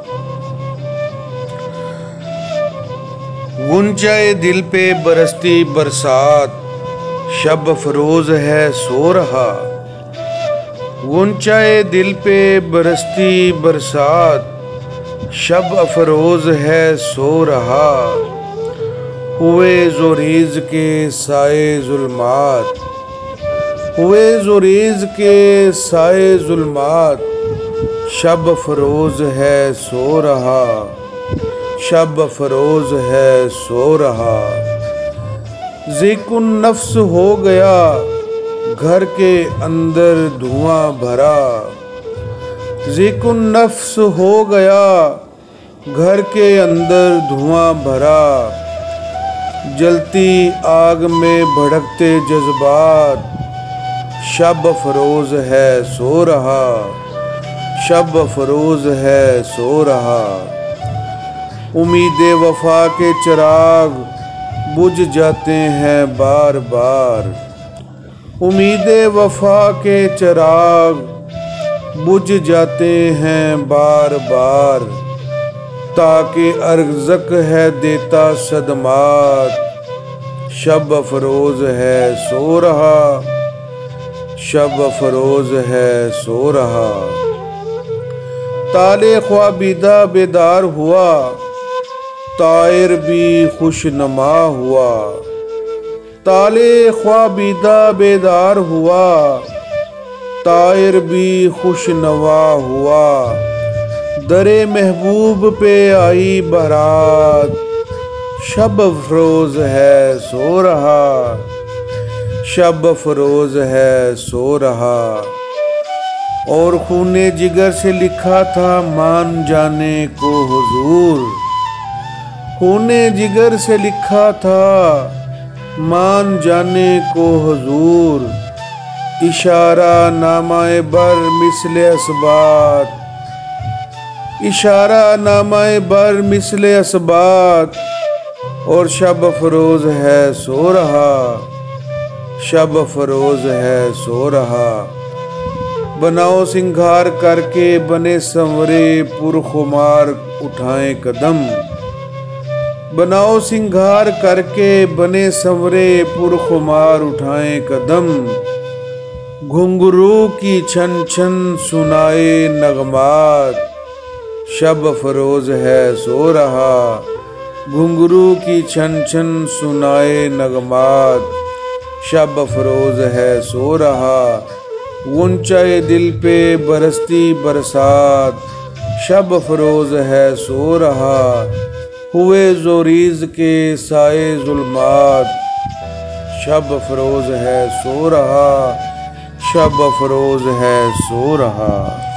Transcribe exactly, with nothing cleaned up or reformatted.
गुंजाए दिल पे बरसती बरसात, शब फरोज है सो रहा। गुंजाए दिल पे बरसती बरसात, शब अफरोज है सो रहा। हुए जोरीज के साए जुल्मात, हुए जोरीज के साए जुल्मात, शब फरोज है सो रहा। शब फरोज है सो रहा। ज़िकुन नफ्स हो गया घर के अंदर धुआं भरा। ज़िकुन नफ्स हो गया घर के अंदर धुआं भरा। जलती आग में भड़कते जज्बात, शब फरोज है सो रहा। शब फरोज है सो रहा। उम्मीदे वफा के चिराग बुझ जाते हैं बार बार। उम्मीदे वफा के चिराग बुझ जाते हैं बार बार। ताकि अर्ज़क है देता सदमात, शब फरोज है सो रहा। शब फरोज है सो रहा। ताले ख्वाबीदा बेदार हुआ, तायर भी खुशनमा हुआ। ताले ख्वाबीदा बेदार हुआ, तायर भी खुशनवा हुआ। दरे महबूब पे आई बारात, शब फरोज है सो रहा। शब फरोज है सो रहा। और खूने जिगर से लिखा था मान जाने को हुजूर। खूने जिगर से लिखा था मान जाने को हुजूर। इशारा नामाए बर मिसले असबात, इशारा नामाए बर मिसले असबात। और शब फरोज है सो रहा। शब फरोज है सो रहा। बनाओ सिंगार करके बने संवरे पुरखुमार उठाएं कदम। बनाओ सिंगार करके बने संवरे पुरखुमार उठाएं कदम। घुंघरू की छन छन सुनाए नगमात, शब फरोज है सो रहा। घुंघरू की छन छन सुनाए नगमात, शब फरोज है सो रहा। गुंजाए दिल पे बरसती बरसात, शब फरोज है सो रहा। हुए जोरीज के साए जुल्मात, शब फरोज है सो रहा। शब फरोज है सो रहा।